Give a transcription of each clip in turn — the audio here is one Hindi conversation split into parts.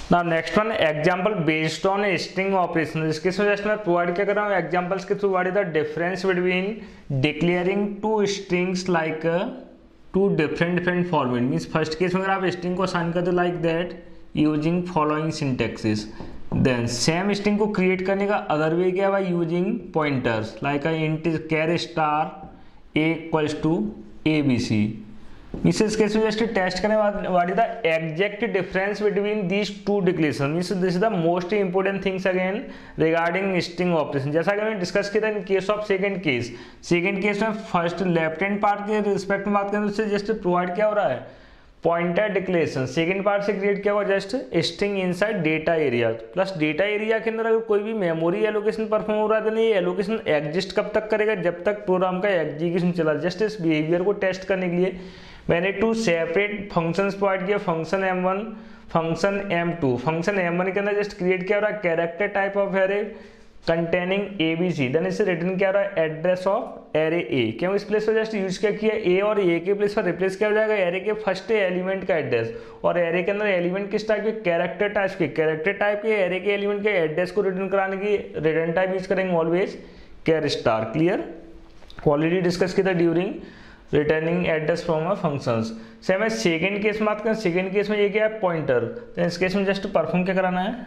Now next one example based on string operation. इसके जस्ट मैं प्रोवाइड क्या कर रहा हूँ एग्जांपल्स के through. What is the difference between declaring two strings like two different format. Means first case में अगर आप स्ट्रिंग को असाइन कर दो like that using following syntaxes, then same string को क्रिएट करने का अदर वे क्या है using pointers like int char star A equals to ABC। इस केस में जस्ट टेस्ट करने what is the exact difference between these two declaration. Means this is the most important things again regarding string operation. जैसा कि हमने डिस्कस किया था in case of second case में फर्स्ट लेफ्ट हैंड पार्ट के रिस्पेक्ट में बात करें तो उससे जस्ट प्रोवाइड क्या हो रहा है पॉइंटर डिक्लेरेशन। सेकंड पार्ट से क्रिएट किया हुआ just string inside data area. Plus data area के अंदर अगर कोई भी मेमोरी एलोकेशन परफॉर्म हो रहा है तो नहीं, एलोकेशन एग्जिस्ट कब तक करेगा जब तक प्रोग्राम का एग्जीक्यूशन चला। जस्ट इस बिहेवियर को टेस्ट करने के लिए मैंने टू सेपरेट फंक्शंस प्रोवाइड किया, function M1 function M2। Function M1 के अंदर जस्ट क्रिएट किया हो रहा है character type of array containing ABC, then इसे रिटर्न किया हो रहा है एड्रेस ऑफ एरे A। क्यों इस प्लेस पर जस्ट यूज क्या किया A और A के प्लेस पर रिप्लेस किया हो जाएगा एरे के फर्स्ट एलिमेंट का एड्रेस। और एरे के अंदर एलिमेंट किस टाइप के कैरेक्टर टाइप के एरे के एलिमेंट के एड्रेस को रिटर्न कराने की रिटर्न टाइप यूज करेंगे always char star. Clear, already discuss किया था during returning address from functions. Same है सेकेंड केस में बात करें, सेकेंड केस में ये क्या है पॉइंटर। तो इस केस में जस्ट परफॉर्म क्या कराना है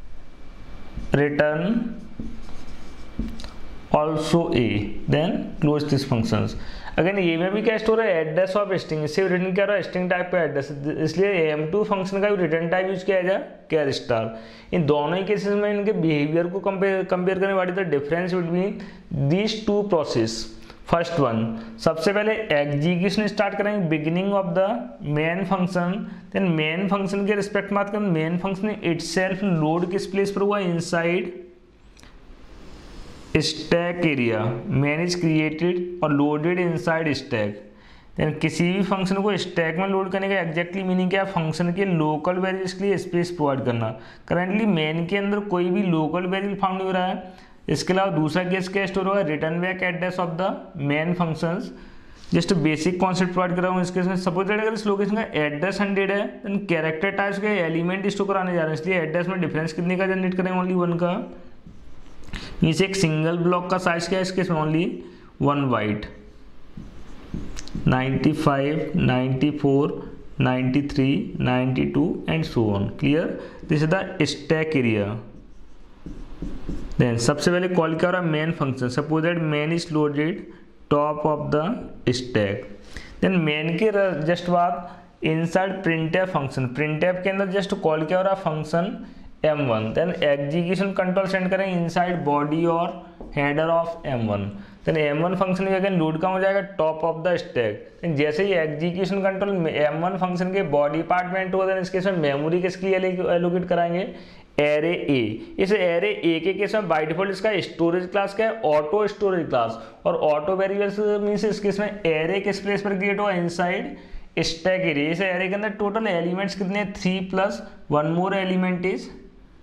return also A, then close this functions. Again ये में भी क्या स्टोर है एड्रेस ऑफ स्ट्रिंग, इससे रिटर्न क्या रहा है स्ट्रिंग टाइप का एड्रेस, इसलिए M2 फंक्शन का भी रिटर्न टाइप यूज किया जाए कैर स्टार। इन दोनों ही केसेस में इनके बिहेवियर को कंपेयर करने वाली the difference between these two process. First one, सबसे पहले एग्जीक्यूशन स्टार्ट करेंगे beginning of the main function. Then main function के रिस्पेक्ट में बात करें, मेन फंक्शन इटसेल्फ लोड किस प्लेस पर हुआ inside stack area. Main is created और लोडेड इनसाइड स्टैक। देन किसी भी फंक्शन को स्टैक में लोड करने का एग्जैक्टली मीनिंग क्या है फंक्शन के लोकल वेरिएबल्स के लिए स्पेस प्रोवाइड करना। करंटली मेन के अंदर कोई भी लोकल वेरिएबल फाउंड नहीं हो रहा है। इसके अलावा दूसरा केस क्या स्टोर होगा return back address of the main functions. Just basic concept provide कर रहा हूँ। इसके सपोज दैट अगर इस लोकेशन का एड्रेस 100 है देन कैरेक्टर टाइप्स के एलिमेंट स्टोर कराने जा रहे हैं, इसलिए एड्रेस में डिफरेंस कितने का जनरेट करेंगे ओनली 1 का। नीचे एक सिंगल ब्लॉक का साइज क्या है इस केस में ओनली 1 बाइट। 95, 94, 93, 92 and so on. Clear, this is the stack area. Then सबसे पहले कॉल क्या हो रहा है main function. Suppose that main is loaded top of the stack. Then main के जस्ट बाद इनसाइड प्रिंटफ फंक्शन, प्रिंटफ के अंदर जस्ट कॉल क्या हो रहा है function M1। Then execution control send करेंगे इनसाइड बॉडी और header of M1। Then M1 function भी अगेन लोड कहाँ हो जाएगा टॉप ऑफ द स्टैक। जैसे ही एग्जीक्यूशन कंट्रोल M1 फंक्शन के बॉडी पार्ट में एंटर होगा देन इस केस में मेमोरी किसके लिए एलोकेट कराएंगे एरे A। इस एरे A के केस में बाय डिफॉल्ट इसका स्टोरेज क्लास क्या है ऑटो स्टोरेज क्लास। और ऑटो वेरिएबल्स मींस इस केस में एरे किस प्लेस पर क्रिएट हुआ इनसाइड स्टैक एरिया। इस एरे के अंदर टोटल एलिमेंट्स कितने 3 plus 1 more element is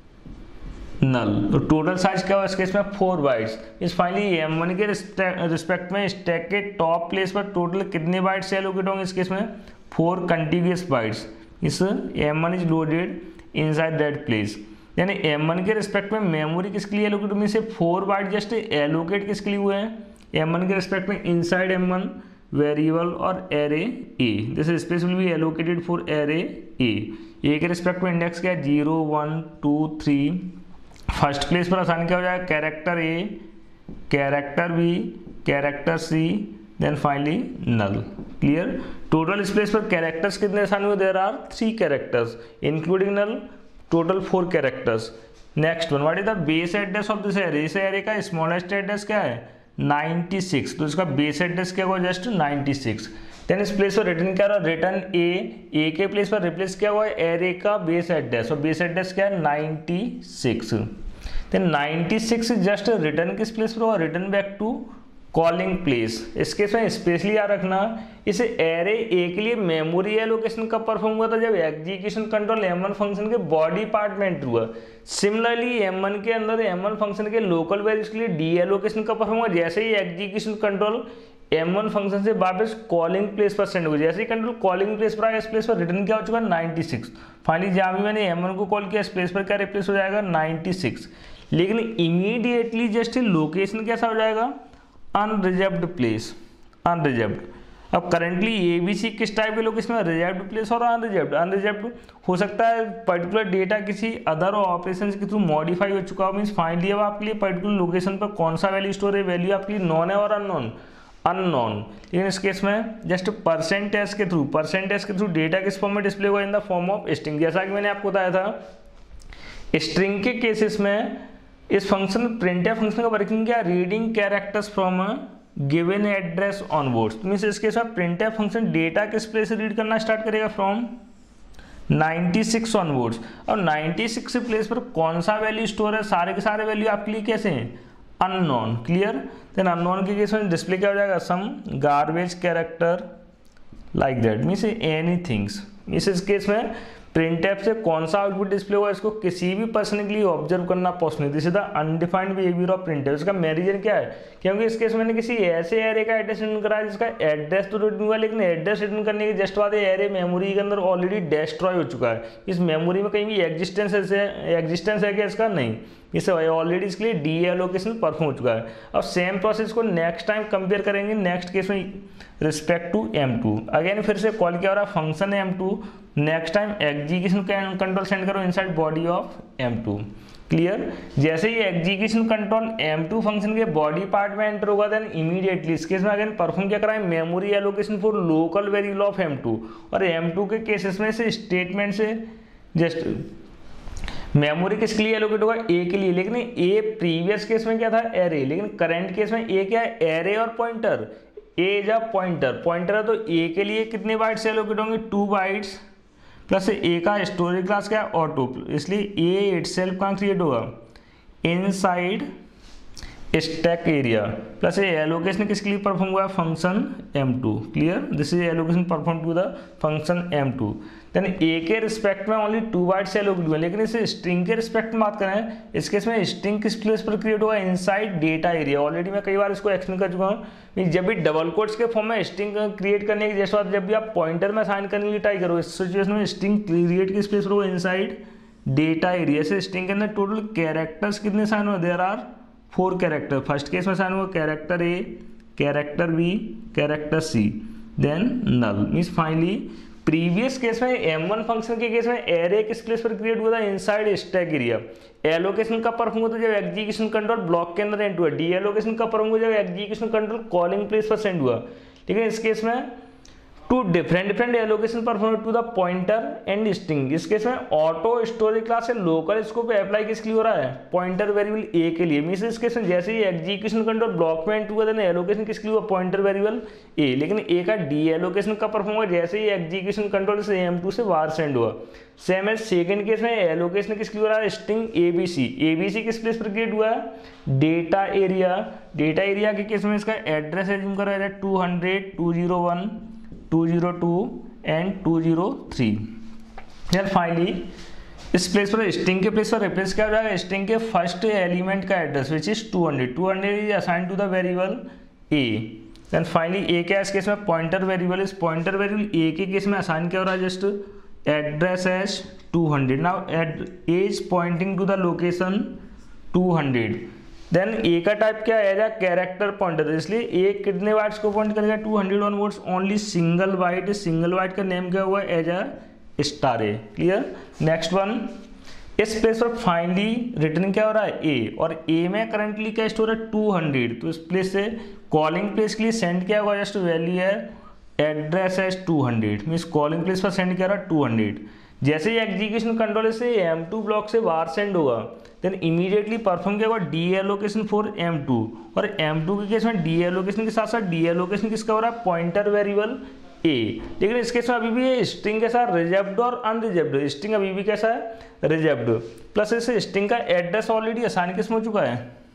null. तो टोटल साइज क्या हुआ इस केस में 4 बाइट्स। इस फाइनली M1 के रिस्पेक्ट में स्टैक के टॉप प्लेस पर टोटल कितने बाइट्स एलोकेट होंगे इस केस में 4 कंटिन्यूअस बाइट्स। इस M1 is loaded inside that place. यानी M1 के रिस्पेक्ट में मेमोरी किसके लिए एलोकेट में से 4 बाइट जस्ट एलोकेट किसके लिए हुए हैं M1 के रिस्पेक्ट में इनसाइड M1 वेरिएबल और array A। This space will be allocated for array A के रिस्पेक्ट में इंडेक्स क्या है 0, 1, 2, 3। फर्स्ट प्लेस पर आसान क्या हो जाएगा character A, character B, character C, then finally null. Clear, total इस प्लेस पर कैरेक्टर्स कितने आसान हुए there are 3 characters including null, total 4 characters. Next one what is the base address of this array. इस एरे का स्मॉलेस्ट एड्रेस क्या है 96, तो इसका बेस एड्रेस क्या हुआ जस्ट 96। देन इस प्लेस पर रिटर्न क्या रहा रिटर्न A के प्लेस पर रिप्लेस किया हुआ है एरे का बेस एड्रेस और बेस एड्रेस क्या है 96। देन 96 जस्ट रिटर्न किस प्लेस पर हुआ return back to calling place. इसके में स्पेशली याद रखना इस एरे A के लिए मेमोरी एलोकेशन कब परफॉर्म हुआ था जब एग्जीक्यूशन कंट्रोल M1 फंक्शन के बॉडी पार्ट में एंटर हुआ। सिमिलरली M1 के अंदर M1 फंक्शन के लोकल वैल्यूज के लिए डी एलोकेशन कब परफॉर्म हुआ जैसे ही एग्जीक्यूशन कंट्रोल M1 फंक्शन से वापस कॉलिंग प्लेस पर सेंड हो, जैसे ही कंट्रोल कॉलिंग प्लेस पर आएगा, इस प्लेस पर रिटर्न क्या हो चुका है 96। फाइनली जहाँ भी मैंने M1 को कॉल किया, इस प्लेस पर क्या रिप्लेस हो जाएगा 96, लेकिन इमीडिएटली जस्ट लोकेशन कैसा हो जाएगा अनरिजर्व्ड प्लेस, अनरिजर्व्ड। अब करंटली ABC किस टाइप के लोकेशन में, रिजर्व्ड प्लेस और अनरिजर्व्ड। अनरिजर्व्ड हो सकता है पर्टिकुलर डेटा किसी अदर ऑपरेशन के थ्रू मॉडिफाई हो चुका हो, मीन्स फाइनली अब आपके लिए पर्टिकुलर लोकेशन पर कौन सा वैल्यू स्टोर है, वैल्यू आपके लिए नॉन है और अननोन, अननोन। लेकिन इस केस में जस्ट परसेंटेज के थ्रू डेटा किस फॉर्म में डिस्प्ले हुआ, in the form of string. जैसा कि मैंने आपको बताया था, स्ट्रिंग के केसेस में इस फंक्शन प्रिंटफ फंक्शन का वर्किंग क्या, reading characters from given address onwards. Means इसके साथ प्रिंटफ फंक्शन डेटा किस प्लेस से रीड करना स्टार्ट करेगा, फ्रॉम 96 ऑनवर्ड्स। और 96 प्लेस पर कौन सा वैल्यू स्टोर है, सारे के सारे वैल्यू आपके लिए कैसे हैं, अननोन। क्लियर। देन अननोन के केस में डिस्प्ले क्या हो जाएगा, some garbage character like that, means anythings. Means इस केस में प्रिंटफ से कौन सा आउटपुट डिस्प्ले हुआ, इसको किसी भी पर्सन के लिए ऑब्जर्व करना possible. This is the undefined behaviour of printf. इसका मेन रीजन क्या है, क्योंकि इस केस में मैंने किसी ऐसे एरे का एड्रेस रिटर्न करा है जिसका एड्रेस तो रिटर्न हुआ, लेकिन एड्रेस रिटर्न करने के जस्ट बाद एरे मेमोरी के अंदर ऑलरेडी डिस्ट्रॉय हो चुका है। इस मेमोरी में कहीं भी एग्जिस्टेंस है क्या इसका, नहीं, इसे ऑलरेडी इसके लिए डीएलोकेशन परफॉर्म हो चुका है। अब सेम प्रोसेस को नेक्स्ट टाइम कंपेयर करेंगे, नेक्स्ट केस में रिस्पेक्ट टू M2। अगेन फिर से कॉल किया हो रहा है function M2, next time execution control send करो inside body of M2। Clear. जैसे ही एग्जीक्यूशन कंट्रोल M2 फंक्शन के बॉडी पार्ट में एंटर होगा, देन इमीडिएटली इस केस में अगेन परफॉर्म क्या कराएं, memory allocation for local variable of M2। और M2 के केसेस में से स्टेटमेंट से जस्ट मेमोरी किसके लिए एलोकेट होगा, ए के लिए। लेकिन ए प्रीवियस केस में क्या था, एरे, लेकिन करंट केस में ए क्या है, एरे और pointer. A is a pointer है, तो ए के लिए कितने बाइट्स एलोकेट होंगे, 2 बाइट्स, प्लस ए का स्टोरेज क्लास क्या है, ऑटो, इसलिए ए इटसेल्फ कहाँ क्रिएट होगा, इनसाइड स्टैक एरिया, प्लस ये एलोकेशन किसके लिए परफॉर्म हुआ, function M2। Clear. This is allocation perform to the function M2। Then A के रिस्पेक्ट में ओनली 2 बाइट्स एलोकेट हुए, लेकिन इसे स्ट्रिंग के रिस्पेक्ट में बात करें, इस केस में स्ट्रिंग किस प्लेस पर क्रिएट हुआ, इनसाइड डेटा एरिया। ऑलरेडी मैं कई बार इसको एक्सप्लेन कर चुका हूँ। जब भी डबल कोट्स के फॉर्म में स्ट्रिंग क्रिएट करने के जैसे जब भी आप पॉइंटर में असाइन करने के लिए ट्राई करो, इस सिचुएशन में स्ट्रिंग क्रिएट किस प्लेस पर होगा, इनसाइड डेटा एरिया। से स्ट्रिंग के अंदर टोटल कैरेक्टर्स कितने असाइन हुए, there are 4 character. First case में असाइन हुआ character A, character B, character C, then null. Means finally previous case में M1 फंक्शन के केस में एरे किस प्लेस पर क्रिएट हुआ था, इनसाइड स्टैक एरिया। एलोकेशन का परफॉर्म होता है जब एग्जीक्यूशन कंट्रोल ब्लॉक के अंदर एंटर हुआ। डी एलोकेशन का परफॉर्म हुआ जब एग्जीक्यूशन कंट्रोल कॉलिंग प्लेस पर सेंड हुआ। लेकिन इस केस में 2 different allocation perform to the pointer and string. इस केस में ऑटो स्टोरेज क्लास से लोकल स्कोप अप्लाई किसके लिए हो रहा है, पॉइंटर वेरिएबल ए के लिए। मींस इस केस में जैसे ही एग्जीक्यूशन कंट्रोल ब्लॉक में एंटर हुआ देन एलोकेशन किसके लिए हुआ, पॉइंटर वेरिएबल ए। लेकिन ए का डी एलोकेशन का परफॉर्म हुआ जैसे ही एग्जीक्यूशन कंट्रोल से M2 से बाहर सेंड हुआ। सेम एज सेकंड केस में एलोकेशन किसके लिए हो रहा है, स्ट्रिंग ABC। ABC किस प्लेस पर क्रिएट हुआ है, डेटा एरिया। डेटा एरिया के केस में इसका एड्रेस एज्यूम करा है 200, 201, 202 एंड 203। यार फाइनली इस प्लेस पर स्ट्रिंग के प्लेस पर रिप्लेस क्या हो जाएगा, स्ट्रिंग के फर्स्ट एलिमेंट का address which is 200 is assign to the variable a. Then finally a क्या है इस केस में, पॉइंटर वेरिएबल। इस पॉइंटर वेरिएबल ए के केस में असाइन क्या हो रहा है, just address as 200। Now as pointing to the location 200। Then a का टाइप क्या है, एज अ कैरेक्टर पॉइंटर, इसलिए ए कितने बाइट्स को पॉइंट करेगा, 200 onwards, only single byte. Single byte का नेम क्या हुआ, as a star a. Clear. Next one, इस प्लेस पर फाइनली रिटर्न क्या हो रहा है, ए, और ए में करंटली क्या स्टोर है, 200। तो इस प्लेस से कॉलिंग प्लेस के लिए सेंड क्या होगा, जस्ट वैल्यू है address as 200। Means calling place पर सेंड क्या रहा है, 200। जैसे ही एग्जीक्यूशन कंट्रोल से M2 ब्लॉक से बाहर सेंड होगा देन इमीडिएटली परफॉर्म क्या होगा, डी एलोकेशन फॉर M2। और M2 के केस में डी एलोकेशन के साथ साथ डी एलोकेशन किसका हो रहा है, पॉइंटर वेरिएबल ए। लेकिन इस केस में अभी भी स्ट्रिंग कैसा है, रिजर्व्ड और अनरिजर्व्ड। स्ट्रिंग अभी भी कैसा है, रिजर्व्ड। प्लस इस स्ट्रिंग का एड्रेस ऑलरेडी असाइन किस में हो चुका है,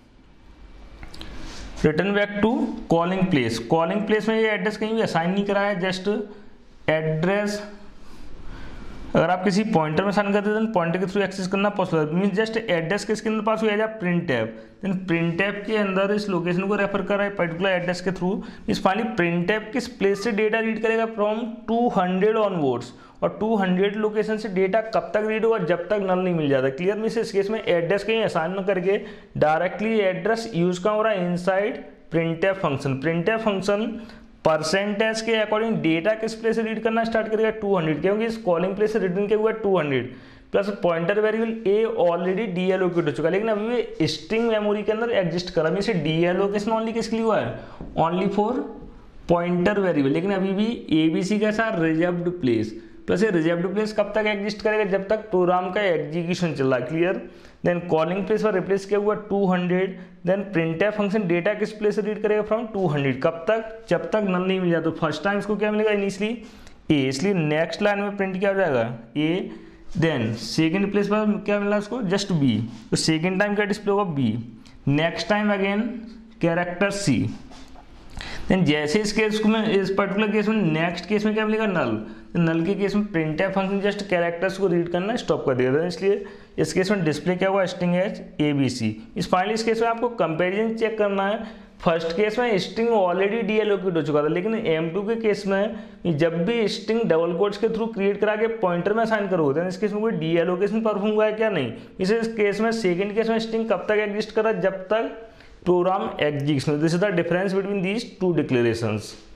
return back to calling place. Calling place में ये एड्रेस कहीं भी असाइन नहीं करा है, जस्ट एड्रेस अगर आप किसी पॉइंटर में साइन करते हैं तो पॉइंटर के थ्रू एक्सेस करना पॉसिबल मीन्स जस्ट एड्रेस किसके अंदर पास हुआ है print tab, then print tab के अंदर इस लोकेशन को रेफर कर रहा है पर्टिकुलर एड्रेस के थ्रू। इस फाइनली प्रिंट टैब किस प्लेस से डेटा रीड करेगा फ्रॉम 200 ऑनवर्ड्स, और 200 लोकेशन से डेटा कब तक रीड होगा, जब तक नल नहीं मिल जाता। क्लियर मीन्स इस केस में एड्रेस कहीं असाइन न करके डायरेक्टली एड्रेस यूज कहाँ हो रहा है, inside print tab function. Print tab function percentage के अकॉर्डिंग डेटा किस प्लेस से रीड करना स्टार्ट करेगा 200, क्योंकि इस कॉलिंग प्लेस से रिटर्न किया हुआ है 200 plus pointer variable a already deallocate हो चुका है, लेकिन अभी भी स्ट्रिंग मेमोरी के अंदर एग्जिस्ट कर रहा है। इसे डीएलोकेशन ओनली किसके लिए हुआ है, ओनली फॉर पॉइंटर वेरिएबल, लेकिन अभी भी एबीसी कैसा रिजर्व्ड प्लेस, प्लस ये रिजर्व्ड प्लेस कब तक एग्जिस्ट करेगा, जब तक प्रोग्राम का एग्जीक्यूशन चल रहा है। क्लियर, देन कॉलिंग प्लेस पर रिप्लेस किया हुआ 200, देन प्रिंटफ फंक्शन डेटा किस प्लेस से रीड करेगा फ्रॉम 200, कब तक, जब तक नल नहीं मिल जाता। तो फर्स्ट टाइम इसको क्या मिलेगा इनिशियली ए, इसलिए नेक्स्ट लाइन में प्रिंट क्या हो जाएगा ए, देन सेकेंड प्लेस पर क्या मिला उसको जस्ट बी, तो सेकेंड टाइम क्या डिस्प्ले होगा B, next time again character C, then जैसे इस केस में इस पर्टिकुलर केस में नेक्स्ट केस में क्या मिलेगा नल, तो नल के केस में प्रिंटफ फंक्शन जस्ट कैरेक्टर्स को रीड करना स्टॉप कर देगा, इसलिए इस केस में डिस्प्ले क्या हुआ स्ट्रिंग एज ABC। इस फाइनली इस केस में आपको कंपैरिजन चेक करना है, फर्स्ट केस में स्ट्रिंग ऑलरेडी डीएलोकेट हो चुका था, लेकिन M2 के केस में जब भी स्ट्रिंग डबल कोट्स के थ्रू क्रिएट करा के पॉइंटर में असाइन करोगे तो इस केस में कोई डीएलोकेशन परफॉर्म हुआ है क्या, नहीं। इस केस में सेकेंड केस में स्ट्रिंग कब तक एग्जिस्ट कर रहा है, जब तक program execution. This is the difference between these two declarations.